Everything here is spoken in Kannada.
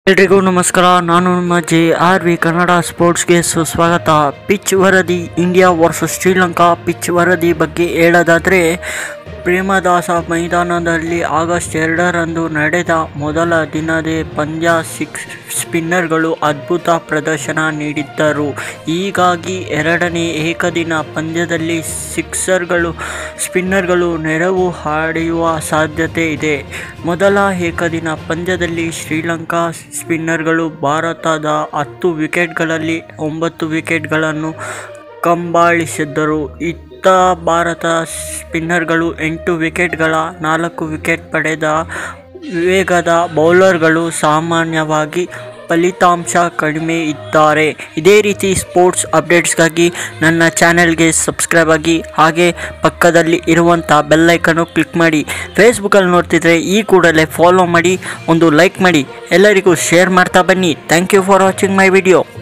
ಎಲ್ರಿಗೂ ನಮಸ್ಕಾರ. ನಾನು ನಿಮ್ಮ JRV ಕನ್ನಡ ಸ್ಪೋರ್ಟ್ಸ್ಗೆ ಸುಸ್ವಾಗತ. ಪಿಚ್ ವರದಿ ಇಂಡಿಯಾ ವರ್ಸಸ್ ಶ್ರೀಲಂಕಾ. ಪಿಚ್ ವರದಿ ಬಗ್ಗೆ ಹೇಳೋದಾದರೆ, ಪ್ರೇಮದಾಸ ಮೈದಾನದಲ್ಲಿ ಆಗಸ್ಟ್ 2ರಂದು ನಡೆದ ಮೊದಲ ದಿನದ ಪಂದ್ಯ ಸ್ಪಿನ್ನರ್ಗಳು ಅದ್ಭುತ ಪ್ರದರ್ಶನ ನೀಡಿದ್ದರು. ಹೀಗಾಗಿ ಎರಡನೇ ಏಕದಿನ ಪಂದ್ಯದಲ್ಲಿ ಸ್ಪಿನ್ನರ್ಗಳು ನೆರವು ಪಡೆಯುವ ಸಾಧ್ಯತೆ ಇದೆ. ಮೊದಲ ಏಕದಿನ ಪಂದ್ಯದಲ್ಲಿ ಶ್ರೀಲಂಕಾ ಸ್ಪಿನ್ನರ್ಗಳು ಭಾರತದ 10 ವಿಕೆಟ್ಗಳಲ್ಲಿ 9 ವಿಕೆಟ್ಗಳನ್ನು ಕಬಳಿಸಿದರು. ಇತ್ತ ಭಾರತ ಸ್ಪಿನ್ನರ್ಗಳು 8 ವಿಕೆಟ್ಗಳ 4 ವಿಕೆಟ್ ಪಡೆದ ವೇಗದ ಬೌಲರ್ಗಳು ಸಾಮಾನ್ಯವಾಗಿ ಫಲಿತಾಂಶ ಕಡಿಮೆ ಇದ್ದಾರೆ. ಇದೇ ರೀತಿ ಸ್ಪೋರ್ಟ್ಸ್ ಅಪ್ಡೇಟ್ಸ್ಗಾಗಿ ನನ್ನ ಚಾನೆಲ್ಗೆ ಸಬ್ಸ್ಕ್ರೈಬ್ ಆಗಿ, ಹಾಗೆ ಪಕ್ಕದಲ್ಲಿ ಇರುವಂಥ ಬೆಲ್ಲೈಕನ್ನು ಕ್ಲಿಕ್ ಮಾಡಿ. ಫೇಸ್ಬುಕ್ಕಲ್ಲಿ ನೋಡ್ತಿದ್ರೆ ಈ ಕೂಡಲೇ ಫಾಲೋ ಮಾಡಿ, ಒಂದು ಲೈಕ್ ಮಾಡಿ, ಎಲ್ಲರಿಗೂ ಶೇರ್ ಮಾಡ್ತಾ ಬನ್ನಿ. Thank you for watching my video.